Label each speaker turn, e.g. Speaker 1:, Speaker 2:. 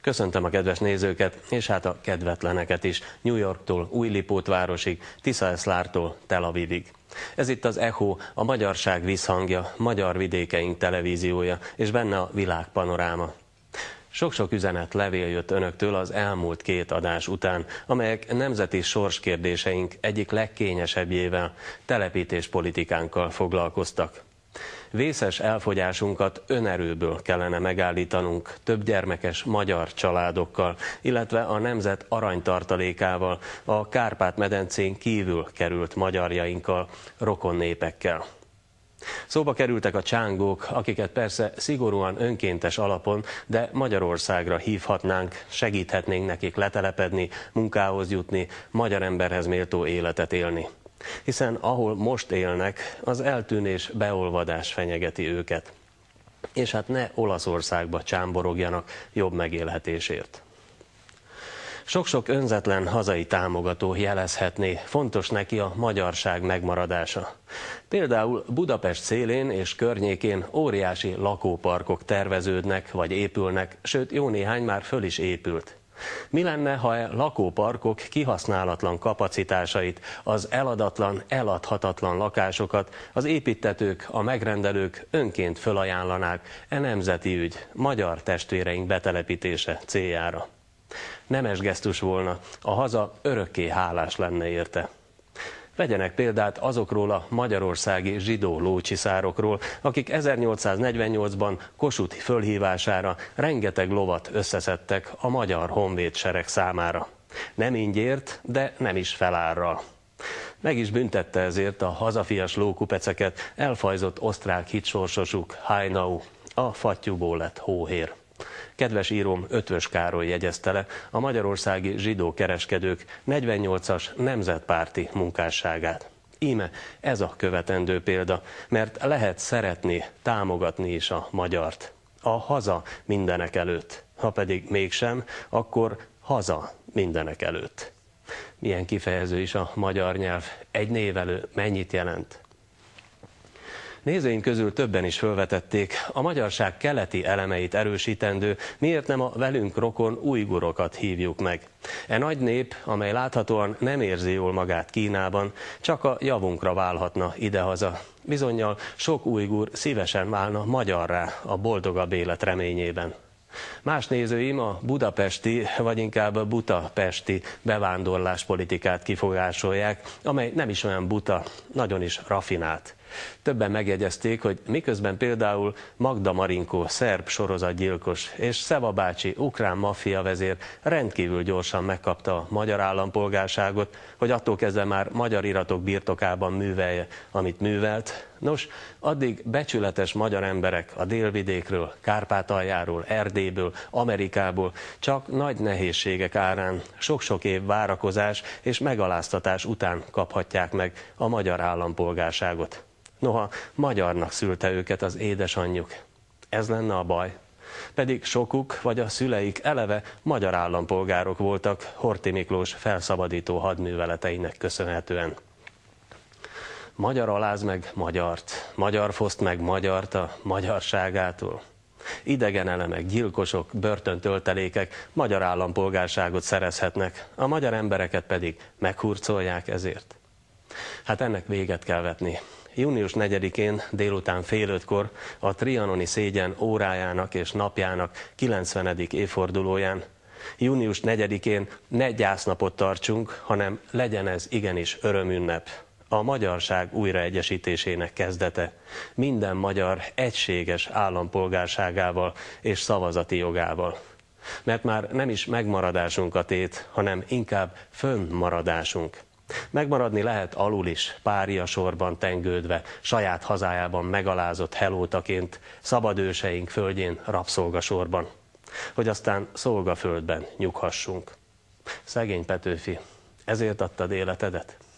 Speaker 1: Köszöntöm a kedves nézőket, és hát a kedvetleneket is, New Yorktól Új-Lipótvárosig, Tiszaeszlártól Tel Avivig. Ez itt az Echo, a magyarság visszhangja, magyar vidékeink televíziója, és benne a világpanoráma. Sok-sok üzenet, levél jött önöktől az elmúlt 2 adás után, amelyek nemzeti sorskérdéseink egyik legkényesebbjével, telepítéspolitikánkkal foglalkoztak. Vészes elfogyásunkat önerőből kellene megállítanunk több gyermekes magyar családokkal, illetve a nemzet aranytartalékával, a Kárpát-medencén kívül került magyarjainkkal, rokon népekkel. Szóba kerültek a csángók, akiket persze szigorúan önkéntes alapon, de Magyarországra hívhatnánk, segíthetnénk nekik letelepedni, munkához jutni, magyar emberhez méltó életet élni. Hiszen ahol most élnek, az eltűnés, beolvadás fenyegeti őket. És hát ne Olaszországba csámborogjanak jobb megélhetésért. Sok-sok önzetlen hazai támogató jelezhetné, fontos neki a magyarság megmaradása. Például Budapest szélén és környékén óriási lakóparkok terveződnek vagy épülnek, sőt jó néhány már föl is épült. Mi lenne, ha a lakóparkok kihasználatlan kapacitásait, az eladatlan, eladhatatlan lakásokat az építtetők, a megrendelők önként fölajánlanák nemzeti ügy, magyar testvéreink betelepítése céljára? Nemes gesztus volna, a haza örökké hálás lenne érte. Vegyenek példát azokról a magyarországi zsidó lócsiszárokról, akik 1848-ban Kossuth fölhívására rengeteg lovat összeszedtek a magyar honvédsereg számára. Nem ingyért, de nem is felárral. Meg is büntette ezért a hazafias lókupeceket elfajzott osztrák hitsorsosuk, Haynau, a fattyúból lett hóhér. Kedves íróm Ötvös Károly jegyezte le a magyarországi zsidó kereskedők 48-as nemzetpárti munkásságát. Íme ez a követendő példa, mert lehet szeretni, támogatni is a magyart. A haza mindenek előtt. Ha pedig mégsem, akkor haza mindenek előtt. Milyen kifejező is a magyar nyelv. Egy névelő mennyit jelent? Nézőink közül többen is felvetették, a magyarság keleti elemeit erősítendő, miért nem a velünk rokon ujgurokat hívjuk meg. E nagy nép, amely láthatóan nem érzi jól magát Kínában, csak a javunkra válhatna idehaza. Bizonnyal sok ujgur szívesen válna magyarrá a boldogabb élet reményében. Más nézőim a budapesti, vagy inkább butapesti bevándorláspolitikát kifogásolják, amely nem is olyan buta, nagyon is rafinált. Többen megjegyezték, hogy miközben például Magda Marinkó szerb sorozatgyilkos és Szeva bácsi ukrán maffia vezér rendkívül gyorsan megkapta a magyar állampolgárságot, hogy attól kezdve már magyar iratok birtokában művelje, amit művelt. Nos, addig becsületes magyar emberek a délvidékről, Kárpátaljáról, Erdélyből, Amerikából csak nagy nehézségek árán, sok-sok év várakozás és megaláztatás után kaphatják meg a magyar állampolgárságot. Noha magyarnak szülte őket az édesanyjuk. Ez lenne a baj. Pedig sokuk vagy a szüleik eleve magyar állampolgárok voltak Horthy Miklós felszabadító hadműveleteinek köszönhetően. Magyar aláz meg magyart, magyar foszt meg magyart a magyarságától. Idegen elemek, gyilkosok, börtöntöltelékek magyar állampolgárságot szerezhetnek, a magyar embereket pedig meghurcolják ezért. Hát ennek véget kell vetni. Június 4-én délután fél 5-kor a trianoni szégyen órájának és napjának 90. évfordulóján, június 4-én ne gyásznapot tartsunk, hanem legyen ez igenis örömünnep. A magyarság újraegyesítésének kezdete, minden magyar egységes állampolgárságával és szavazati jogával. Mert már nem is megmaradásunk a tét, hanem inkább fönnmaradásunk. Megmaradni lehet alul is, páriasorban tengődve, saját hazájában megalázott helótaként, szabadőseink földjén rabszolgasorban, hogy aztán szolgaföldben nyughassunk. Szegény Petőfi, ezért adtad életedet?